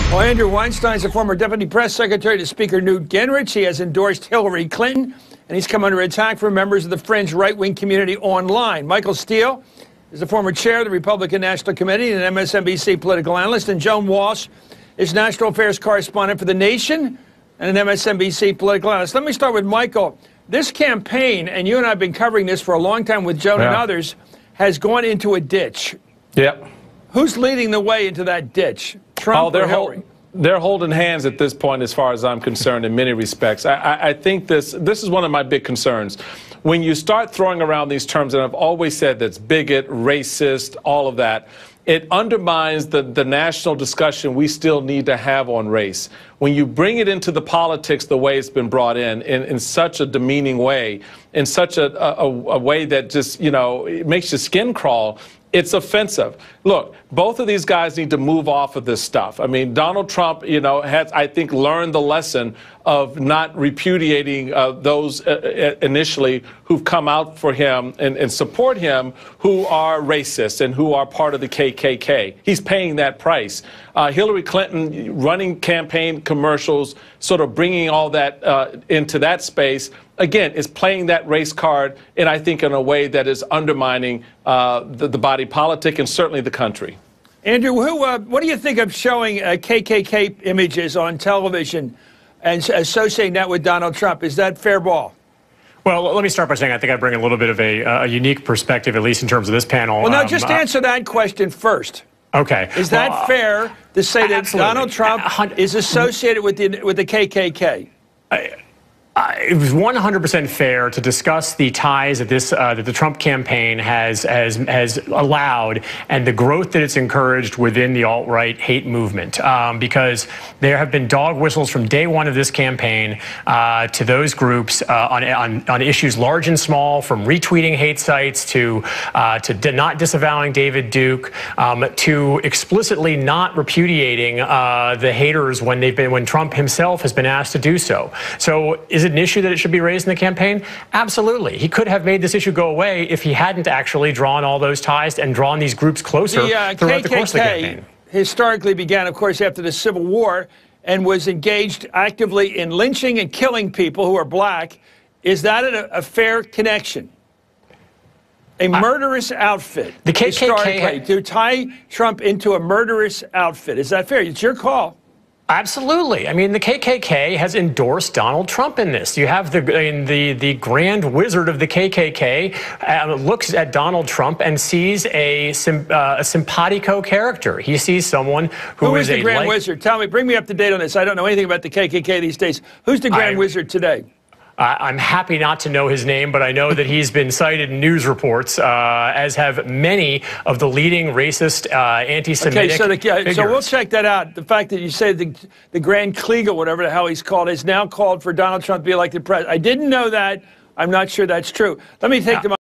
Well, Andrew Weinstein's a former deputy press secretary to Speaker Newt Gingrich. He has endorsed Hillary Clinton, and he's come under attack from members of the fringe right-wing community online. Michael Steele is the former chair of the Republican National Committee and an MSNBC political analyst, and Joan Walsh is national affairs correspondent for The Nation and an MSNBC political analyst. Let me start with Michael. This campaign, and you and I have been covering this for a long time with Joan and others, has gone into a ditch. Yep. Who's leading the way into that ditch? Trump or Hillary? They're holding hands at this point, as far as I'm concerned, in many respects. I think this is one of my big concerns. When you start throwing around these terms, and I've always said that's bigot, racist, all of that, it undermines the national discussion we still need to have on race. When you bring it into the politics the way it's been brought in such a demeaning way, in such a way that just, you know, it makes your skin crawl, it's offensive. Look, both of these guys need to move off of this stuff. I mean, Donald Trump, you know, has, I think, learned the lesson of not repudiating those initially who've come out for him and support him, who are racist and who are part of the KKK. He's paying that price. Hillary Clinton running campaign commercials, sort of bringing all that into that space, again, is playing that race card, and I think in a way that is undermining the body politic and certainly the country. Andrew, what do you think of showing KKK images on television and associating that with Donald Trump? Is that fair ball? Well, let me start by saying I think I bring a little bit of a unique perspective, at least in terms of this panel. Well, no, just answer that question first. Okay. Is that fair to say that absolutely. Donald Trump is associated with the KKK? It was 100% fair to discuss the ties that that the Trump campaign has allowed and the growth that it's encouraged within the alt-right hate movement, because there have been dog whistles from day one of this campaign to those groups on issues large and small, from retweeting hate sites to not disavowing David Duke, to explicitly not repudiating the haters when Trump himself has been asked to do so. So is it an issue that it should be raised in the campaign? Absolutely. He could have made this issue go away if he hadn't actually drawn all those ties and drawn these groups closer throughout the course of the campaign. Historically began, of course, after the Civil War and was engaged actively in lynching and killing people who are black. Is that a fair connection? A murderous outfit. The KKK to tie Trump into a murderous outfit. Is that fair? It's your call. Absolutely. I mean, the KKK has endorsed Donald Trump in this. You have the grand wizard of the KKK looks at Donald Trump and sees a simpatico character. He sees someone who is the grand wizard? Tell me, bring me up to date on this. I don't know anything about the KKK these days. Who's the grand wizard today? I'm happy not to know his name, but I know that he's been cited in news reports, as have many of the leading racist, anti-Semitic figures. So we'll check that out. The fact that you say the Grand Kliegel, whatever the hell he's called, is now called for Donald Trump to be elected president. I didn't know that. I'm not sure that's true. Let me take them.